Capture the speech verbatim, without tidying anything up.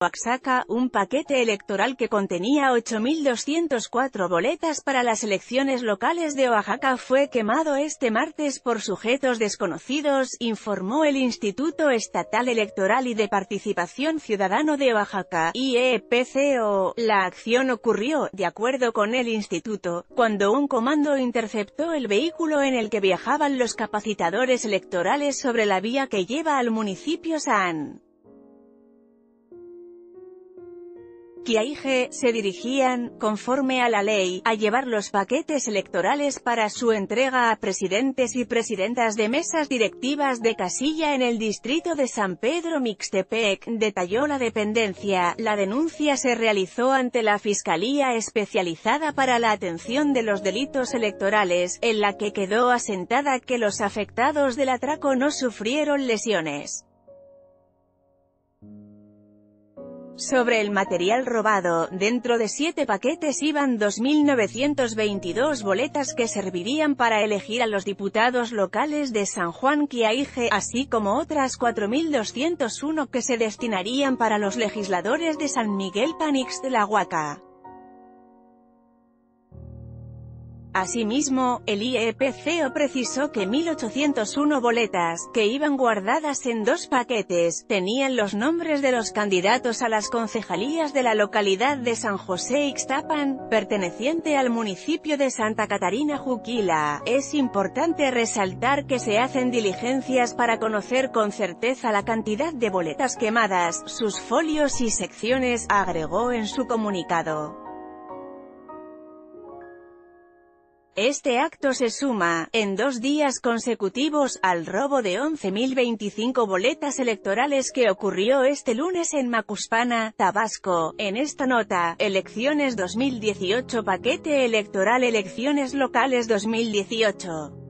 Oaxaca, un paquete electoral que contenía ocho mil doscientas cuatro boletas para las elecciones locales de Oaxaca fue quemado este martes por sujetos desconocidos, informó el Instituto Estatal Electoral y de Participación Ciudadano de Oaxaca, I E P C O. La acción ocurrió, de acuerdo con el instituto, cuando un comando interceptó el vehículo en el que viajaban los capacitadores electorales sobre la vía que lleva al municipio San Quiaige. Se dirigían, conforme a la ley, a llevar los paquetes electorales para su entrega a presidentes y presidentas de mesas directivas de casilla en el distrito de San Pedro Mixtepec, detalló la dependencia. La denuncia se realizó ante la Fiscalía Especializada para la Atención de los Delitos Electorales, en la que quedó asentada que los afectados del atraco no sufrieron lesiones. Sobre el material robado, dentro de siete paquetes iban dos mil novecientas veintidós boletas que servirían para elegir a los diputados locales de San Juan Quiaige, así como otras cuatro mil doscientas uno que se destinarían para los legisladores de San Miguel Panixtlahuaca. Asimismo, el I E P C O precisó que mil ochocientas uno boletas, que iban guardadas en dos paquetes, tenían los nombres de los candidatos a las concejalías de la localidad de San José Ixtapan, perteneciente al municipio de Santa Catarina Juquila. Es importante resaltar que se hacen diligencias para conocer con certeza la cantidad de boletas quemadas, sus folios y secciones, agregó en su comunicado. Este acto se suma, en dos días consecutivos, al robo de once mil veinticinco boletas electorales que ocurrió este lunes en Macuspana, Tabasco. En esta nota, Elecciones dos mil dieciocho, paquete electoral, elecciones locales dos mil dieciocho.